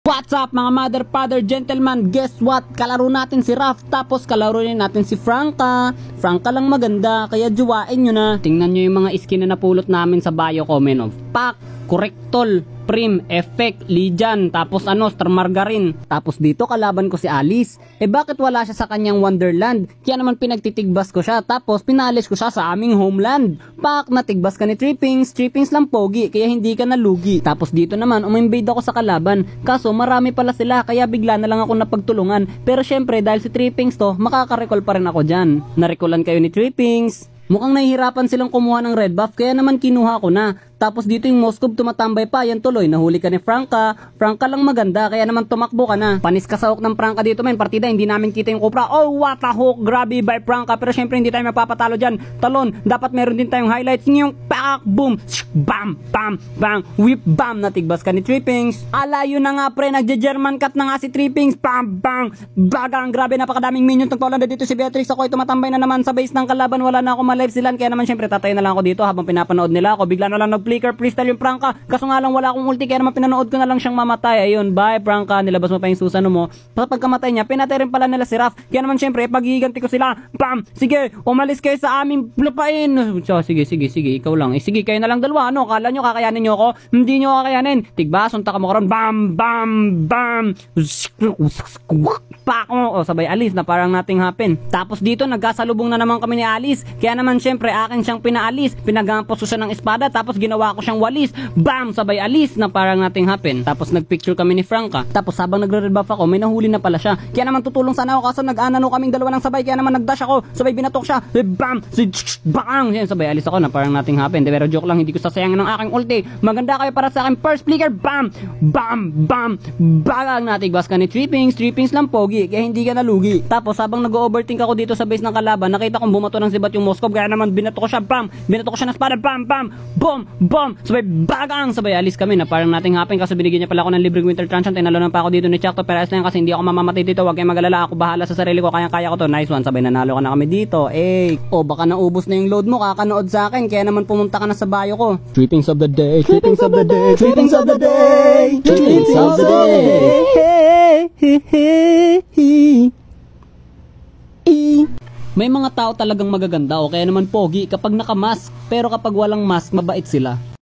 What's up mga mother, father, gentleman? Guess what? Kalaro natin si Raph, tapos kalaro rin natin si Franca. Franca lang maganda, kaya juwain nyo na. Tingnan nyo yung mga skin na napulot namin sa bio comment of Pack, Correctol, Prim, Effect, Lijan, tapos Star Margarine. Tapos dito kalaban ko si Alice. Bakit wala siya sa kanyang Wonderland? Kaya naman pinagtitigbas ko siya, tapos pinalis ko siya sa aming homeland. Pak, natigbas ka ni Trippings. Trippings lang pogi, kaya hindi ka nalugi. Tapos dito naman, umimbade ako sa kalaban. Kaso marami pala sila, kaya bigla na lang ako napagtulungan. Pero syempre, dahil si Trippings to, makaka-recall pa rin ako dyan. Narecolan kayo ni Trippings. Mukhang nahihirapan silang kumuha ng red buff, kaya naman kinuha ko na. Tapos dito yung Moskov tumatambay pa, yan tuloy, nahuli ka ni Franca. Franca lang maganda, kaya naman tumakbo ka na. Panis ka sa hook ng Franca dito men, partida, hindi namin kita yung Cobra. Oh, what a hook, grabe by Franca. Pero syempre hindi tayo mapapatalo dyan. Talon, dapat meron din tayong highlights. Yung pak, boom, bam, bam, bang, whip, bam, natigbas ka ni Trippings. Alayo na nga pre, nagja-German cut na nga si Trippings. Bam, bang, bagang, grabe, napakadaming minions. Nagpawala na dito si Beatrix, ako ay tumatambay na naman sa base ng kalaban. Wala na ako ma-live silan, kaya naman syempre tatay na lang ako dito habang pinapanood nila ako. Bigla na lang flicker freestyle yung Franca, kaso nga lang wala akong ulti, kaya naman pinanood ko na lang siyang mamatay. Ayun, bye Franca, nilabas mo pa yung susano mo. Pagkamatay niya, pinatay rin pala nila si Raph, kaya naman syempre paghihiganti ko sila. Bam, sige, umalis kayo sa aming lupain. So, sige, ikaw lang. Sige, kayo na lang dalawa, ano, kala nyo kakayanin nyo ako? Hindi nyo kakayanin. Tigba, sunta ka mo karon. Bam, bam, bam, pak mo. O, sabay Alice na parang nating happen. Tapos dito nagkasalubong na naman kami ni Alice, kaya naman syempre akin siyang pinaalis, pinagampos ko siya ng espada, tapos ginawa ko siyang walis. Bam! Sabay Alice na parang nating happen. Tapos nagpicture kami ni Franca. Tapos habang nagre-rebuff ako, may nahuli na pala siya. Kaya naman tutulong sana ako, kaso nag-anano kaming dalawa ng sabay, kaya naman nagdash ako. Sabay binatok siya. Bam! Bang! Yan, sabay Alice ako na parang nating happen. Pero joke lang, hindi ko sasayangin ng aking ulti. Maganda kayo para sa akin first flicker. Bam! Bam! Bam! Bagang natigbas ka ni Trippings. Trippings lang pogi, kaya hindi ka nalugi. Tapos habang nag-overthink ako dito sa base ng kalaban, nakita kong bumato ng sibat yung Moskov, kaya naman binatok ko siya. Bam! Binatok ko siya ng espada. Bam! Bam! Boom! Boom! Sabay bagang, sabay Alice kami na parang nating happen, kasi binigyan niya pala ako ng libreng winter transient. Tinalonan pa ako dito ni Chakto, pero ayos lang kasi hindi ako mamamatay dito. Huwag kayong magalala, ako bahala sa sarili ko, kaya ko to. Nice one, sabay nanalo ka na kami dito. O baka naubos na yung load mo, kakanood sa akin, kaya naman pumunta ka na sa bio ko. Trippings of the day, trippings of the day, trippings of the day, trippings of the day. May mga tao talagang magaganda o kaya naman pogi kapag naka-mask, pero kapag walang mask, mabait sila.